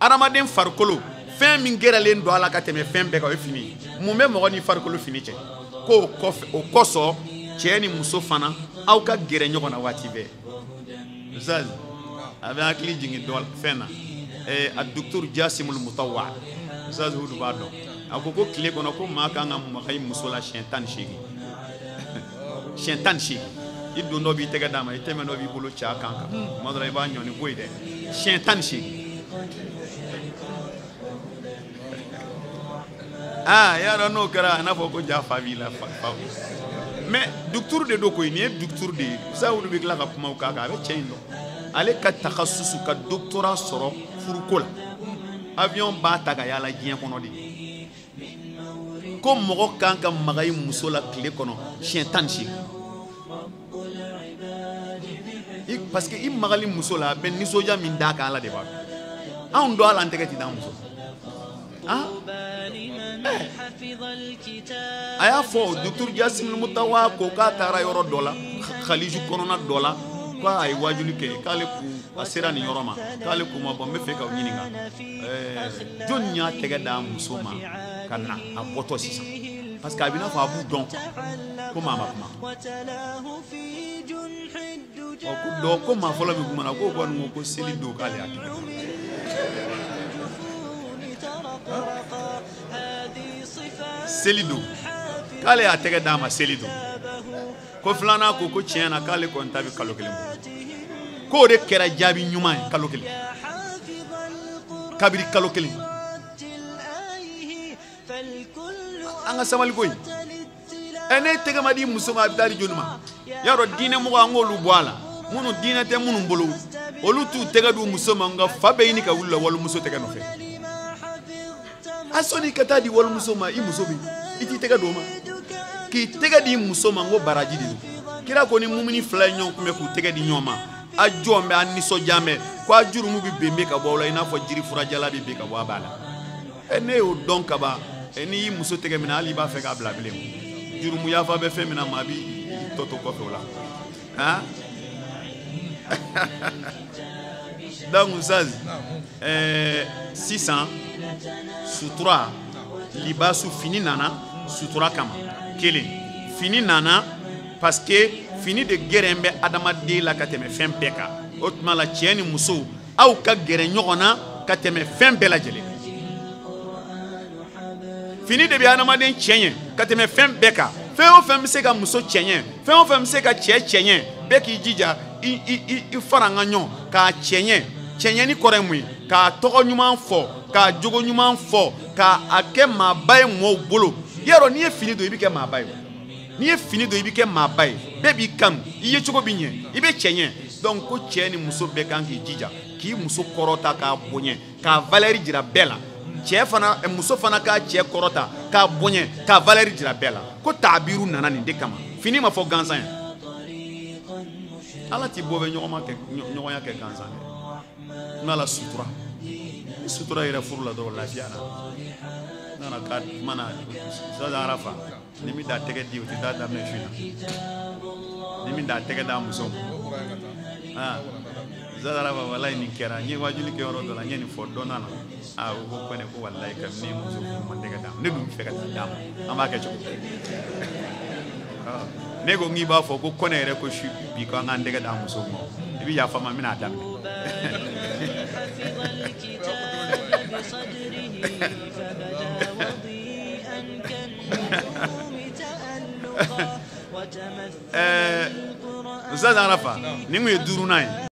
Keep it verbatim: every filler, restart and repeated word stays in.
adamaden farikolo fɛn min gɛrɛlen don a la ka tɛmɛ fɛn bɛɛ kan o ye fini ye. Mun bɛ mɔgɔ ni farikolo fini cɛ k'o kɔfɛ o kɔsɔn cɛ ni muso fana aw ka gɛrɛ ɲɔgɔn na waati bɛɛ. Ustaz a bɛ hakili jigin dɔ fɛn na a docteur Jasimul Mutawwa Ustaz Hudu b'a dɔn a ko ko tile kɔnɔ ko maa kan ka maga i muso la siɲɛ tan ni seegin siɲɛ tan ni seegin i don dɔ b'i tɛgɛ d'a ma i tɛmɛ dɔ b'i bolo cɛ a kan kan tuma dɔ la i b'a ɲɔni ko ye dɛ siɲɛ tan ni seegin. Ah y'a dɔn n'o kɛra a n'a fɔ ko ja fa b'i la fa mais docteur de do koyi nin ye docteur de ye Ustaz Hudu bɛ tila ka kumaw k'a kan a bɛ cɛ in dɔn ale ka takasusu ka doctorat sɔrɔ furuko la avion b'a ta ka yaala diɲɛ kɔnɔ de ko mɔgɔ kan ka maga i muso la tile kɔnɔ siɲɛ tan ni seegin parce que i magali muso la a bɛ nisɔndiya min d'a kan Ala de b'a dɔn anw dɔn Ala an tɛgɛ ti d'an muso ah a y'a fɔ docteur Jasimul Mutawwa ko k'a taara yɔrɔ dɔ la Khaliju kɔnɔna dɔ la k'a ye wajuli kɛ k'ale ku a sera nin yɔrɔ ma k'ale ku ma bɔn n bɛ fɛ k'aw ɲininka jɔn y'a tɛgɛ d'a muso ma ka na a bɔtɔ sisan parce que a bɛ n'a fɔ a b'u dɔn ko maa ma kuma ɔ ko dɔ ko maa fɔlɔ min kuma na k'o kɔni ko ko seli don k'ale y'a tɛgɛ seli don k'ale y'a tɛgɛ d'a ma seli don ko filanan ko ko tiɲɛ na k'ale kɔni ta bɛ kalo kelen bɔ k'o de kɛra jaabi ɲuman ye kalo kelen kabiri kalo kelen an ka sabali koyi ɛ ne tɛgɛ ma di muso ma a bɛ taa di jɔnni ma y'a dɔn diinɛ mɔgɔ an k'olu bɔ a la minnu diinɛ tɛ minnu bolo olu t'u tɛgɛ di muso ma nka fa bɛ ɲini ka wuli la walimuso tɛgɛ nɔfɛ a sɔnni ka taa di walimuso ma i muso bɛ i t'i tɛgɛ don o ma k'i tɛgɛ di muso ma n ko baraji de don kira ko ni mumini fila ye ɲɔgɔn kunbɛn k'u tɛgɛ di ɲɔgɔn ma a jɔn bɛ a nisɔndiya bɛ ko a jurumu bɛ benbe ka bɔ aw la i n'a fɔ jiri furajala bɛ ben ka bɔ a b'a la ɛ ne y'o dɔn kaban n'i y'i muso tɛgɛ minɛ hali i b'a fɛ k'a bila bilen jurumu yafa bɛ fɛn min na maa b'i tɔ to kɔfɛ o la han donc Ustaz sisan sutura libasu fini nana sutura kama kelen fini nana parce que fini de gɛrɛn bɛ adamaden la ka tɛmɛ fɛn bɛɛ kan o tuma la cɛ ni muso aw ka gɛrɛ ɲɔgɔn na ka tɛmɛ fɛn bɛɛ lajɛlen fini de bɛ adamaden cɛɲɛ ka tɛmɛ fɛn bɛɛ kan fɛn o fɛn bɛ se ka muso cɛɲɛ fɛn o fɛn bɛ se ka cɛ cɛɲɛ bɛɛ k'i jija i i i fara an ka ɲɔgɔn k'a cɛɲɛ cɛɲɛni kɔrɔ ye mun ye k'a tɔgɔ ɲuman fɔ k'a jogo ɲuman fɔ k'a kɛ maaba ye mɔgɔw bolo yarɔ n'i ye fini don i bɛ kɛ maaba ye n'i ye fini don i bɛ kɛ maaba ye bɛɛ b'i kanu i ye cogo bɛ ɲɛ i bɛ cɛɲɛ donc ko cɛ ni muso bɛɛ kan k'i jija k'i muso kɔrɔta k'a bonya k'a valeur jira bɛɛ la cɛ fana muso fana k'a cɛ kɔrɔta k'a bonya k'a valeur jira bɛɛ la ko taabiru nana nin de kama fini ma fɔ gansan ye Ala t'i bɔ bɛ ɲɔgɔn kɛ ɲɔgɔnya kɛ gansan dɛ n'Ala sutura ni sutura yɛrɛ furu la dɔrɔn lafiya la nana ka mana Ustaz Arafa ni min da tɛgɛ di o tɛ taa daminɛ su na ni min da tɛgɛ d'a muso ma ah Ustaz Arafa walayi nin kɛra n ye wajuli kɛ yɔrɔ dɔ la n ye nin fɔ dɔ nana ah o ko kɔni ko walayi ka ne muso furu ma tɛgɛ d'a ma ne dun bɛ fɛ ka taa d'a ma an b'a kɛ cogo ne ko n'i b'a fɔ ko kɔnɛ yɛrɛ ko su bi ko an k'an tɛgɛ d'a muso ma i bɛ yafa ma n bɛna a daminɛ Ustaz Arafa nin kun ye duurunan ye